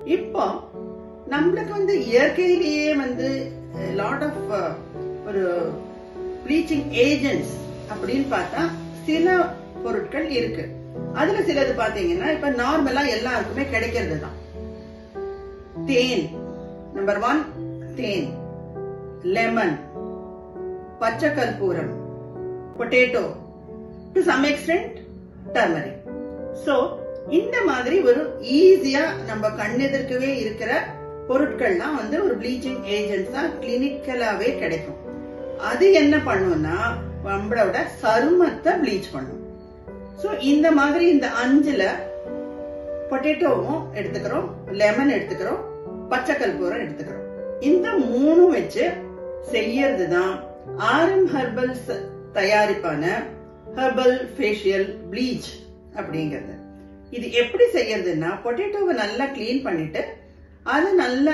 இப்போ நம்மளுக்கு வந்து இயற்கையிலேயே வந்து லாட் ஆஃப் ஒரு ப்ளீச்சிங் ஏஜென்ட்ஸ் அப்படின்னு பார்த்தா சில பொருட்கள் இருக்கு. அதுல சிலது பாத்தீங்கன்னா இப்ப நார்மலா எல்லாருக்குமே கிடைக்கிறது தான். தேன் நம்பர் 1, தேன், லெமன், பச்சை கற்பூரம், potato, to some extent turmeric. So இந்த மாதிரி ஒரு ஈஸியா நம்ம கண்ணெதிர்க்கவே இருக்கிற பொருட்கள்லாம் வந்து ஒரு ப்ளீச்சிங் ஏஜென்ட்ஸா கிளினிக்கலாவே கிடைக்கும். அது என்ன பண்ணும்னா நம்மளோட சருமத்தை ப்ளீச் பண்ணும். சோ இந்த மாதிரி இந்த 5ல பொட்டேட்டோவும் எடுத்துக்கிறோம், லெமன் எடுத்துக்கிறோம், பச்சை கற்பூரம் எடுத்துக்கிறோம். இந்த 3 வச்சு செய்யறதுதான் RM ஹெர்பல்ஸ் தயாரிப்பான ஹெர்பல் ஃபேஷியல் ப்ளீச் அப்படிங்கிறது. இது எப்படி செய்யறதுன்னா பொட்டேட்டோவை நல்லா கிளீன் பண்ணிட்டு அது நல்லா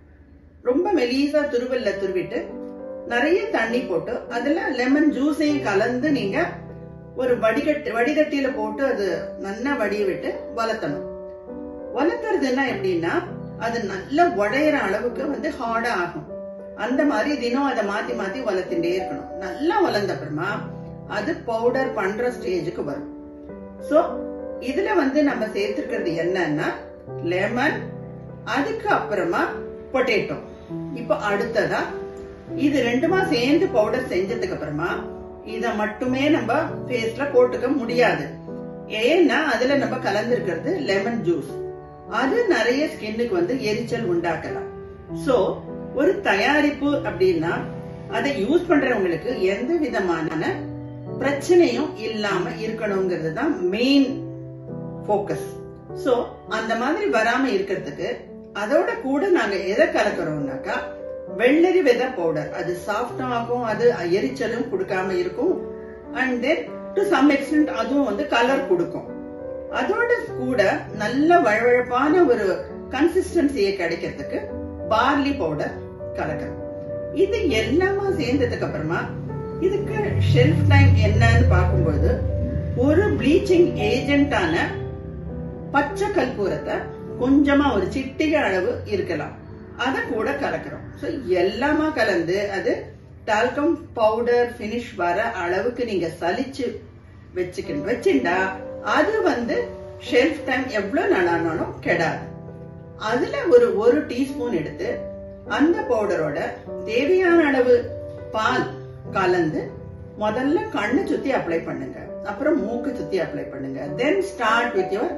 ரொம்ப மெலிசா துருவல்ல துருவிட்டு நிறைய தண்ணி போட்டு அதுல லெமன் ஜூஸையும் கலந்து நீங்க ஒரு வடிகட்டியில போட்டு அது நல்லா வடிய விட்டு வளர்த்தணும். வளர்த்துறதுன்னா எப்படின்னா அது நல்லா உடையிற அளவுக்கு வந்து ஹார்டா ஆகும். அந்த மாதிரி தினம் அதை மாத்தி மாத்தி வளர்த்துட்டே இருக்கணும். நல்லா வளர்ந்த அப்புறமா அது பவுடர் பண்ற ஸ்டேஜுக்கு வரும். சோ இதுல வந்து நம்ம சேர்த்துக்கிறது என்னன்னா லெமன், அதுக்கு அப்புறமா பொட்டேட்டோ. இப்ப அடுத்ததா இது 2மா சேர்ந்து பவுடர் செஞ்சதுக்கு அப்புறமா இத மட்டுமே நம்ம ஃபேஸ்ல போட்டுக்க முடியாது. ஏன்னா அதுல நம்ம கலந்துருக்கிறது லெமன் ஜூஸ். அது நிறைய ஸ்கின்னுக்கு வந்து எரிச்சல் உண்டாக்கலாம். சோ ஒரு தயாரிப்பு அப்படின்னா அதை யூஸ் பண்றவங்களுக்கு எந்த விதமான பிரச்சனையும் இல்லாம இருக்கணுங்கிறது தான் மெயின் போக்கஸ். சோ அந்த மாதிரி வராம இருக்கிறதுக்கு அதோட கூட நாங்க எதை கலக்கிறோம்னாக்கா வெள்ளரி விதை பவுடர். அது சாஃப்டா ஆகும், அது எரிச்சலும் கொடுக்காம இருக்கும். And then to some extent அதுவும் வந்து கலர் கொடுக்கும். அதோட கூட நல்ல வழவழப்பான ஒரு கன்சிஸ்டன்சியை கிடைக்கிறதுக்கு பார்லி பவுடர் கலக்கிறோம். இது எல்லாமா சேர்ந்ததுக்கு அப்புறமா இதுக்கு ஷெல்ஃப் டைம் என்னன்னு பார்க்கும்போது ஒரு ப்ளீச்சிங் ஏஜென்டான பச்சை கற்பூரத்தை கொஞ்சமா ஒரு சிட்டிகை அளவு இருக்கலாம், அத கூட கலக்கிறோம். சோ எல்லாமா கலந்து அது டால்கம் பவுடர் பினிஷ் வர அளவுக்கு நீங்க சலிச்சு வச்சுண்டா அது வந்து ஷெல்ஃப் டைம் எவ்வளவு நாளானாலும் கெடாது. அதுல ஒரு டீஸ்பூன் எடுத்து அந்த பவுடரோட தேவையான அளவு பால் கலந்து முதல்ல கண்ணை சுத்தி அப்ளை பண்ணுங்க, அப்புறம் மூக்கு சுத்தி அப்ளை பண்ணுங்க. தென் ஸ்டார்ட் வித் யுவர்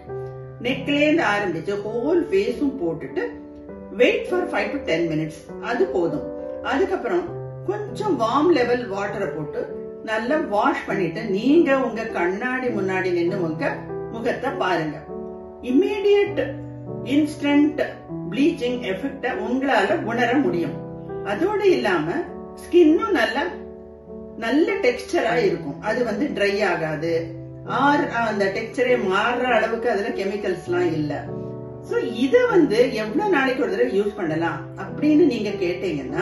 நெக்ல இருந்து ஆரம்பிச்சு ஹோல் ஃபேஸும் போட்டுட்டு வெயிட் ஃபார் 5 to 10 minutes. அது போதும். அதுக்கப்புறம் கொஞ்சம் வார்ம் லெவல் வாட்டரை போட்டு நல்லா வாஷ் பண்ணிட்டு நீங்க உங்க கண்ணாடி முன்னாடி நின்று உங்க முகத்தை பாருங்க. இம்மீடியட் இன்ஸ்டன்ட் ப்ளீச்சிங் எஃபெக்ட உங்களால உணர முடியும். அதோட இல்லாம ஸ்கின்னும் நல்ல டெக்ஸ்டரா இருக்கும். அது வந்து ட்ரை ஆகாது, அந்த டெக்ஸ்டரே மாறுற அளவுக்கு அதுல கெமிக்கல்ஸ் எல்லாம் இல்ல. சோ இத வந்து எவ்வளவு நாளைக்கு ஒரு தடவை யூஸ் பண்ணலாம் அப்படின்னு நீங்க கேட்டீங்கன்னா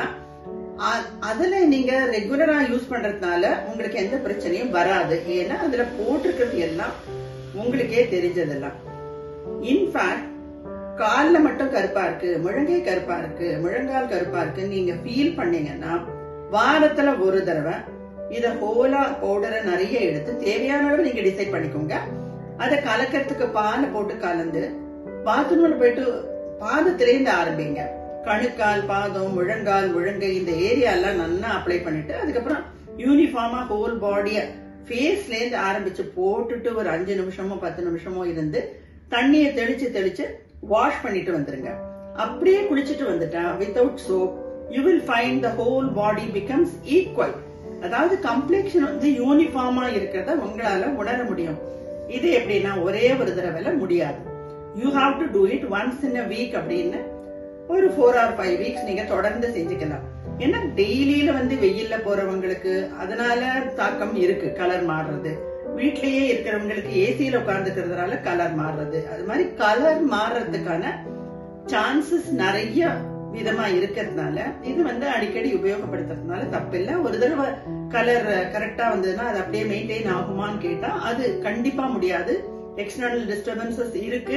அதுல நீங்க ரெகுலரா யூஸ் பண்றதுனால உங்களுக்கு எந்த பிரச்சனையும் வராது. ஏன்னா அதுல போட்டிருக்கிறது எல்லாம் உங்களுக்கே தெரிஞ்சதெல்லாம். இன்ஃபேக்ட் கால்ல மட்டும் கருப்பா இருக்கு, முழங்கை கருப்பா இருக்கு, முழங்கால் கருப்பா இருக்கு நீங்க ஃபீல் பண்ணீங்கன்னா வாரத்துல ஒரு தடவை இத ஹோலா பவுடரை நிறைய எடுத்து தேவையான அளவு நீங்க டிசைட் பண்ணிக்கோங்க. அதை கலக்கிறதுக்கு பாலை போட்டு கலந்து பாத்ரூம்ல போயிட்டு பாதத்திலேருந்து ஆரம்பிங்க. கணுக்கால், பாதம், முழங்கால், முழங்கை இந்த ஏரியா எல்லாம் நல்லா அப்ளை பண்ணிட்டு அதுக்கப்புறம் யூனிஃபார்மா ஹோல் பாடிய ஃபேஸ்ல இருந்து ஆரம்பிச்சு போட்டுட்டு ஒரு 5 நிமிஷமோ 10 நிமிஷமோ இருந்து தண்ணியை தெளிச்சு வாஷ் பண்ணிட்டு வந்துருங்க. அப்படியே குளிச்சுட்டு வந்துட்டா without soap you will find the whole body becomes equal. அதாவது கம்ப்ளெக்ஷன் வந்து யூனிஃபார்மா இருக்கிறத உங்களால உணர முடியும். இது எப்படின்னா ஒரே ஒரு தடவை முடியாது. You have to do it once in a week அப்படின்னு ஒரு 4 or 5 weeks நீங்க தொடர்ந்து செஞ்சுக்கலாம். ஏன்னா டெய்லியில வந்து வெயில்ல போறவங்களுக்கு அதனால தாக்கம் இருக்கு, கலர் மாறுறது. வீட்லயே இருக்கிறவங்களுக்கு ஏசியில உட்கார்ந்துக்கிறதுனால கலர் மாறுறது. அது மாதிரி கலர் மாறுறதுக்கான சான்சஸ் நிறைய விதமா இருக்கிறதுனால இது வந்து அடிக்கடி உபயோகப்படுத்துறதுனால தப்பில்லை. ஒரு தடவை கலர் கரெக்டா வந்ததுன்னா அது அப்படியே மெயின்டைன் ஆகுமான்னு கேட்டா அது கண்டிப்பா முடியாது. எக்ஸ்டர்னல் டிஸ்டர்பன்சஸ் இருக்கு.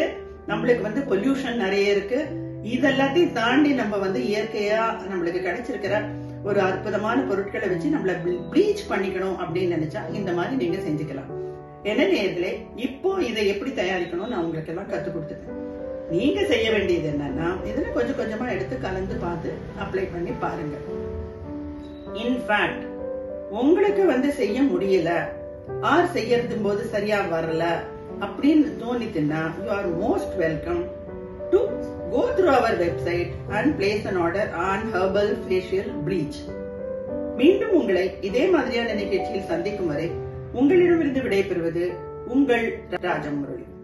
நம்மளுக்கு வந்து பொல்யூஷன் நிறைய இருக்கு. இதெல்லாத்தையும் தாண்டி நம்ம வந்து இயற்கையா நம்மளுக்கு கிடைச்சிருக்கிற ஒரு அற்புதமான பொருட்களை வச்சு நம்மள ப்ளீச் பண்ணிக்கணும் அப்படின்னு நினைச்சா இந்த மாதிரி நீங்க செஞ்சுக்கலாம். என்ன நேர்களே, இப்போ இதை எப்படி தயாரிக்கணும் நான் உங்களுக்கு எல்லாம் கத்து கொடுத்துட்டேன். நீங்க செய்ய வேண்டியது என்னன்னா, இதுல கொஞ்சம் கொஞ்சமா எடுத்து கலந்து பார்த்து அப்ளை பண்ணி பாருங்க. இன்ஃபேக்ட் உங்களுக்கு வந்து செய்ய முடியல, ஆர் செய்யறது போது சரியா வரல அப்படின்னு தோணித்துன்னா, you are most welcome to go through our website and place an order on herbal facial bleach. மீண்டும் உங்களை இதே மாதிரியான நிகழ்ச்சியில் சந்திக்கும் வரை உங்களிடமிருந்து விடைபெறுவது உங்கள் ராஜமுரளி.